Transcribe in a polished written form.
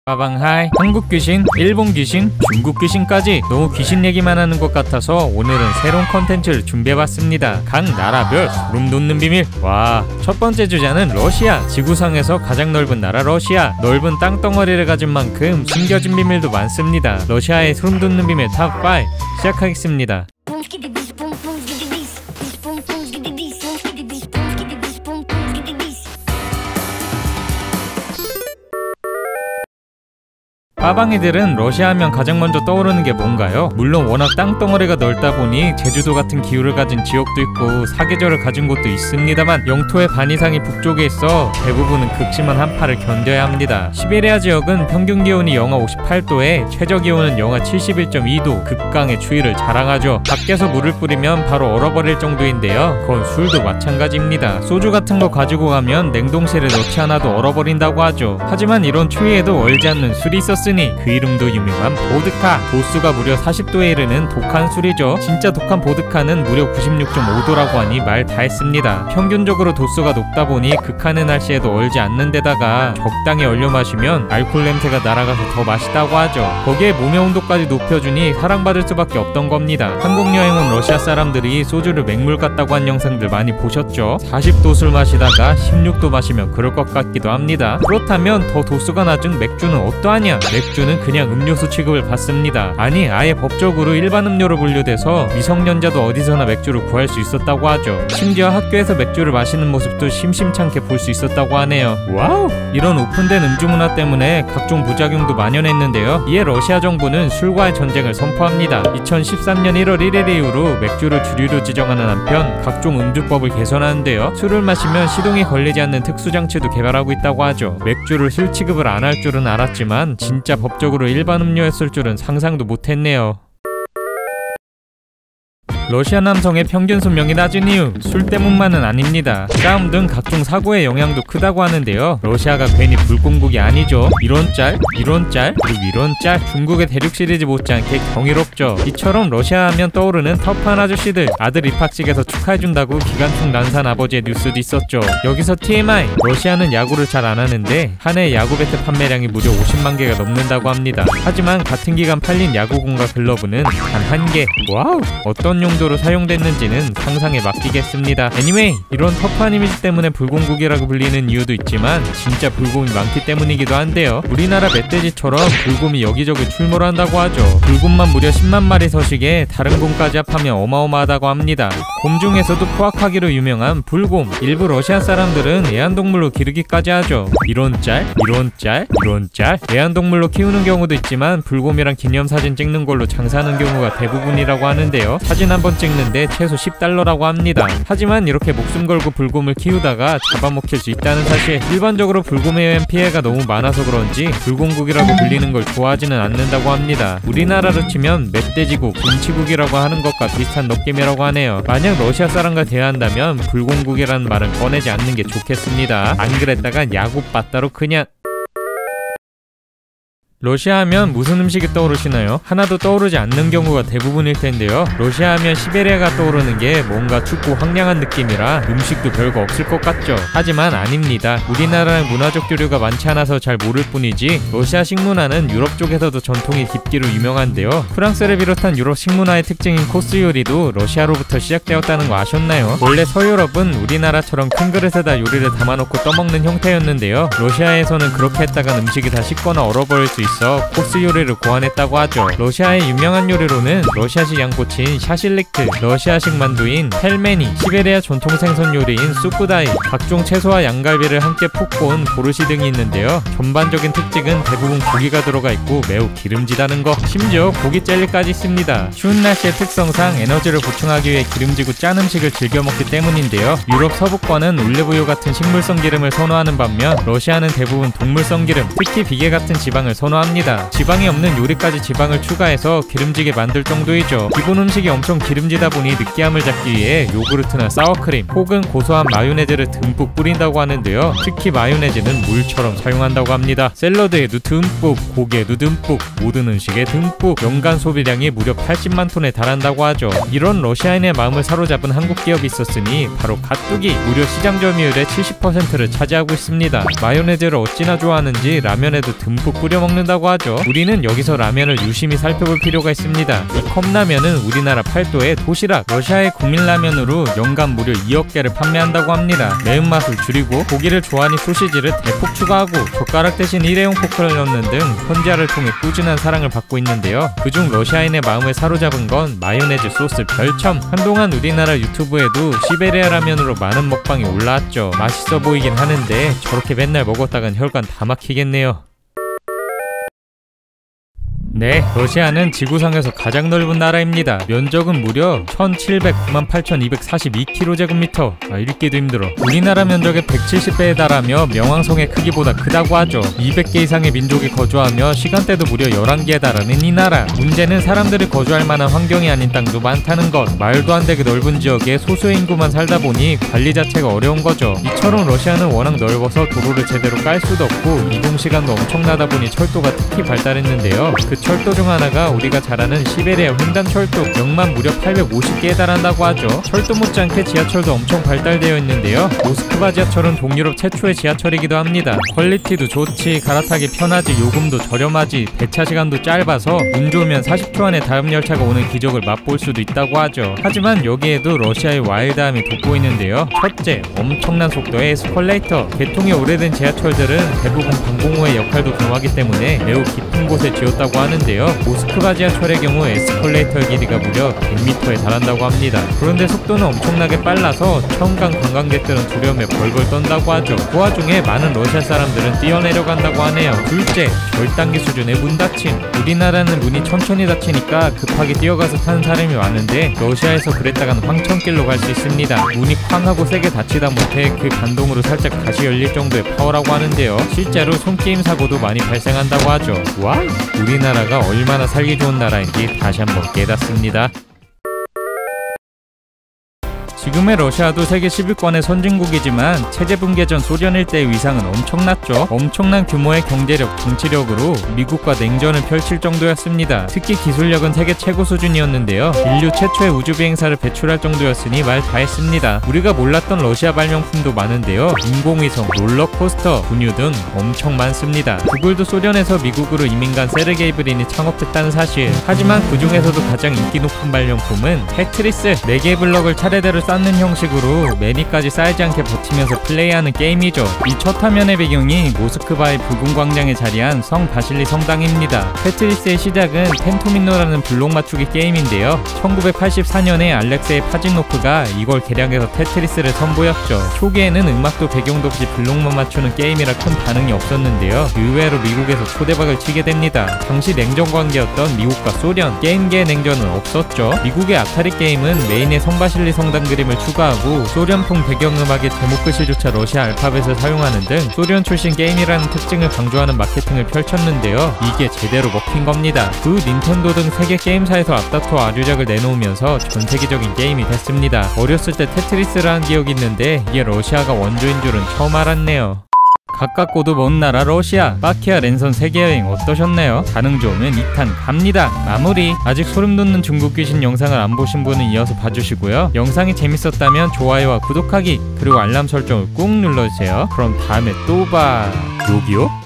빠방하이. 한국 귀신, 일본 귀신, 중국 귀신까지 너무 귀신 얘기만 하는 것 같아서 오늘은 새로운 컨텐츠를 준비해봤습니다. 각 나라별 소름 돋는 비밀. 와, 첫 번째 주자는 러시아. 지구상에서 가장 넓은 나라 러시아. 넓은 땅덩어리를 가진 만큼 숨겨진 비밀도 많습니다. 러시아의 소름 돋는 비밀 탑5 시작하겠습니다. 빠방이들은 러시아 하면 가장 먼저 떠오르는 게 뭔가요? 물론 워낙 땅덩어리가 넓다 보니 제주도 같은 기후를 가진 지역도 있고 사계절을 가진 곳도 있습니다만 영토의 반 이상이 북쪽에 있어 대부분은 극심한 한파를 견뎌야 합니다. 시베리아 지역은 평균 기온이 영하 58도에 최저 기온은 영하 71.2도, 극강의 추위를 자랑하죠. 밖에서 물을 뿌리면 바로 얼어버릴 정도인데요. 그건 술도 마찬가지입니다. 소주 같은 거 가지고 가면 냉동실에 넣지 않아도 얼어버린다고 하죠. 하지만 이런 추위에도 얼지 않는 술이 있었으니 그 이름도 유명한 보드카. 도수가 무려 40도에 이르는 독한 술이죠. 진짜 독한 보드카는 무려 96.5도라고 하니 말 다 했습니다. 평균적으로 도수가 높다 보니 극한의 날씨에도 얼지 않는 데다가 적당히 얼려 마시면 알코올 냄새가 날아가서 더 맛있다고 하죠. 거기에 몸의 온도까지 높여주니 사랑받을 수밖에 없던 겁니다. 한국 여행 온 러시아 사람들이 소주를 맹물 같다고 한 영상들 많이 보셨죠? 40도 술 마시다가 16도 마시면 그럴 것 같기도 합니다. 그렇다면 더 도수가 낮은 맥주는 어떠하냐? 맥주는 그냥 음료수 취급을 받습니다. 아니, 아예 법적으로 일반 음료로 분류돼서 미성년자도 어디서나 맥주를 구할 수 있었다고 하죠. 심지어 학교에서 맥주를 마시는 모습도 심심찮게 볼 수 있었다고 하네요. 와우! 이런 오픈된 음주 문화 때문에 각종 부작용도 만연했는데요. 이에 러시아 정부는 술과의 전쟁을 선포합니다. 2013년 1월 1일 이후로 맥주를 주류로 지정하는 한편 각종 음주법을 개선하는데요. 술을 마시면 시동이 걸리지 않는 특수장치도 개발하고 있다고 하죠. 맥주를 술 취급을 안 할 줄은 알았지만 진짜 법적으로 일반 음료였을 줄은 상상도 못했네요. 러시아 남성의 평균 수명이 낮은 이유, 술 때문만은 아닙니다. 싸움 등 각종 사고의 영향도 크다고 하는데요. 러시아가 괜히 불공국이 아니죠. 이런 짤, 이런 짤, 그리고 이런 짤. 중국의 대륙 시리즈 못지않게 경이롭죠. 이처럼 러시아 하면 떠오르는 터프한 아저씨들. 아들 입학식에서 축하해준다고 기관총 난산 아버지의 뉴스도 있었죠. 여기서 TMI, 러시아는 야구를 잘 안 하는데 한 해 야구 배트 판매량이 무려 50만 개가 넘는다고 합니다. 하지만 같은 기간 팔린 야구공과 글러브는 단 한 개. 와우! 어떤 용도로 사용됐는지는 상상에 맡기겠습니다. Anyway, 이런 터프한 이미지 때문에 불공국이라고 불리는 이유도 있지만 진짜 불곰이 많기 때문이기도 한데요. 우리나라 멧돼지처럼 불곰이 여기저기 출몰 한다고 하죠. 불곰만 무려 10만 마리 서식에 다른 곰까지 합하면 어마어마하다고 합니다. 곰 중에서도 포악하기로 유명한 불곰. 일부 러시아 사람들은 애완동물로 기르기까지 하죠. 이런 짤, 이런 짤, 이런 짤. 애완동물로 키우는 경우도 있지만 불곰이랑 기념사진 찍는 걸로 장사하는 경우가 대부분이라고 하는데요. 사진 한번 찍는데 최소 10달러라고 합니다. 하지만 이렇게 목숨 걸고 불곰을 키우다가 잡아먹힐 수 있다는 사실. 일반적으로 불곰에 의한 피해가 너무 많아서 그런지 불공국이라고 불리는 걸 좋아하지는 않는다고 합니다. 우리나라로 치면 멧돼지국, 김치국이라고 하는 것과 비슷한 느낌이라고 하네요. 만약 러시아 사람과 대화한다면 불공국이라는 말은 꺼내지 않는 게 좋겠습니다. 안 그랬다간 야구 빠따로 그냥. 러시아 하면 무슨 음식이 떠오르시나요? 하나도 떠오르지 않는 경우가 대부분일 텐데요. 러시아 하면 시베리아가 떠오르는 게 뭔가 춥고 황량한 느낌이라 음식도 별거 없을 것 같죠. 하지만 아닙니다. 우리나라는 문화적 교류가 많지 않아서 잘 모를 뿐이지 러시아 식문화는 유럽 쪽에서도 전통이 깊기로 유명한데요. 프랑스를 비롯한 유럽 식문화의 특징인 코스 요리도 러시아로부터 시작되었다는 거 아셨나요? 원래 서유럽은 우리나라처럼 큰 그릇에다 요리를 담아놓고 떠먹는 형태였는데요. 러시아에서는 그렇게 했다간 음식이 다 식거나 얼어버릴 수 있어 코스 요리를 고안했다고 하죠. 러시아의 유명한 요리로는 러시아식 양꼬치인 샤실리크, 러시아식 만두인 펠메니, 시베리아 전통 생선 요리인 수쿠다이, 각종 채소와 양갈비를 함께 푹 구운 보르시 등이 있는데요. 전반적인 특징은 대부분 고기가 들어가 있고 매우 기름지다는 거. 심지어 고기 젤리까지 있습니다. 추운 날씨의 특성상 에너지를 보충하기 위해 기름지고 짠 음식을 즐겨 먹기 때문인데요. 유럽 서부권은 올리브유 같은 식물성 기름을 선호하는 반면 러시아는 대부분 동물성 기름, 특히 비계 같은 지방을 선호합니다. 합니다. 지방이 없는 요리까지 지방을 추가해서 기름지게 만들 정도이죠. 기본 음식이 엄청 기름지다 보니 느끼함을 잡기 위해 요구르트나 사워크림 혹은 고소한 마요네즈를 듬뿍 뿌린다고 하는데요. 특히 마요네즈는 물처럼 사용한다고 합니다. 샐러드에도 듬뿍, 고기에도 듬뿍, 모든 음식에 듬뿍, 연간 소비량이 무려 80만 톤에 달한다고 하죠. 이런 러시아인의 마음을 사로잡은 한국 기업이 있었으니 바로 가뚜기. 무려 시장 점유율의 70%를 차지하고 있습니다. 마요네즈를 어찌나 좋아하는지 라면에도 듬뿍 뿌려 먹는다고 하죠. 우리는 여기서 라면을 유심히 살펴볼 필요가 있습니다. 이 컵라면은 우리나라 팔도의 도시락, 러시아의 국민라면으로 연간 무려 2억 개를 판매한다고 합니다. 매운맛을 줄이고 고기를 좋아하니 소시지를 대폭 추가하고 젓가락 대신 일회용 포크를 넣는 등 현지화를 통해 꾸준한 사랑을 받고 있는데요. 그중 러시아인의 마음을 사로잡은 건 마요네즈 소스 별첨. 한동안 우리나라 유튜브에도 시베리아 라면으로 많은 먹방이 올라왔죠. 맛있어 보이긴 하는데 저렇게 맨날 먹었다간 혈관 다 막히겠네요. 네, 러시아는 지구상에서 가장 넓은 나라입니다. 면적은 무려 1709만 8242km. 읽기도 힘들어. 우리나라 면적의 170배에 달하며 명왕성의 크기보다 크다고 하죠. 200개 이상의 민족이 거주하며 시간대도 무려 11개에 달하는 이 나라. 문제는 사람들이 거주할 만한 환경이 아닌 땅도 많다는 것. 말도 안 되게 넓은 지역에 소수의 인구만 살다 보니 관리 자체가 어려운 거죠. 이처럼 러시아는 워낙 넓어서 도로를 제대로 깔 수도 없고 이동시간도 엄청나다 보니 철도가 특히 발달했는데요. 그 철도 중 하나가 우리가 잘 아는 시베리아 횡단철도. 역만 무려 850개에 달한다고 하죠. 철도 못지않게 지하철도 엄청 발달되어 있는데요. 모스크바 지하철은 동유럽 최초의 지하철이기도 합니다. 퀄리티도 좋지, 갈아타기 편하지, 요금도 저렴하지, 배차 시간도 짧아서 운 좋으면 40초 안에 다음 열차가 오는 기적을 맛볼 수도 있다고 하죠. 하지만 여기에도 러시아의 와일드함이 돋보이는데요. 첫째, 엄청난 속도의 에스컬레이터. 개통이 오래된 지하철들은 대부분 방공호의 역할도 겸하기 때문에 매우 깊은 곳에 지었다고 하는데요. 모스크바 지하철의 경우 에스컬레이터 길이가 무려 100m에 달한다고 합니다. 그런데 속도는 엄청나게 빨라서 처음 간 관광객들은 두려움에 벌벌 떤다고 하죠. 그 와중에 많은 러시아 사람들은 뛰어내려간다고 하네요. 둘째, 절단기 수준의 문 닫힘. 우리나라는 문이 천천히 닫히니까 급하게 뛰어가서 타는 사람이 많은데 러시아에서 그랬다간 황천길로 갈 수 있습니다. 문이 쾅 하고 세게 닫히다 못해 그 반동으로 살짝 다시 열릴 정도의 파워라고 하는데요. 실제로 손게임 사고도 많이 발생한다고 하죠. 와, 우리나라가 얼마나 살기 좋은 나라인지 다시 한번 깨닫습니다. 지금의 러시아도 세계 10위권의 선진국이지만 체제 붕괴 전 소련 일대의 위상은 엄청났죠. 엄청난 규모의 경제력, 정치력으로 미국과 냉전을 펼칠 정도였습니다. 특히 기술력은 세계 최고 수준이었는데요. 인류 최초의 우주 비행사를 배출할 정도였으니 말 다 했습니다. 우리가 몰랐던 러시아 발명품도 많은데요. 인공위성, 롤러코스터, 분유 등 엄청 많습니다. 구글도 소련에서 미국으로 이민간 세르게이 브린이 창업했다는 사실. 하지만 그 중에서도 가장 인기 높은 발명품은 테트리스. 4개의 블럭을 차례대로 쌓는 형식으로 매니까지 쌓이지 않게 버티면서 플레이하는 게임이죠. 이 첫 화면의 배경이 모스크바의 붉은 광장에 자리한 성 바실리 성당입니다. 테트리스의 시작은 펜토민노라는 블록 맞추기 게임인데요. 1984년에 알렉세이 파직노프가 이걸 개량해서 테트리스를 선보였죠. 초기에는 음악도 배경도 없이 블록만 맞추는 게임이라 큰 반응이 없었는데요. 의외로 미국에서 초대박을 치게 됩니다. 당시 냉전 관계였던 미국과 소련, 게임계의 냉전은 없었죠. 미국의 아타리 게임은 메인의 성 바실리 성당 그림을 추가하고 소련풍 배경음악의 제목 글씨조차 러시아 알파벳을 사용하는 등 소련 출신 게임이라는 특징을 강조하는 마케팅을 펼쳤는데요. 이게 제대로 먹힌 겁니다. 그 닌텐도 등 세계 게임사에서 앞다퉈 아류작을 내놓으면서 전 세계적인 게임이 됐습니다. 어렸을 때 테트리스라는 기억이 있는데 이게 러시아가 원조인 줄은 처음 알았네요. 가깝고도 먼 나라 러시아. 바키아 랜선 세계여행 어떠셨나요? 반응 좋으면 2탄 갑니다. 마무리. 아직 소름 돋는 중국 귀신 영상을 안 보신 분은 이어서 봐주시고요. 영상이 재밌었다면 좋아요와 구독하기 그리고 알람 설정을 꾹 눌러주세요. 그럼 다음에 또 봐. 여기요?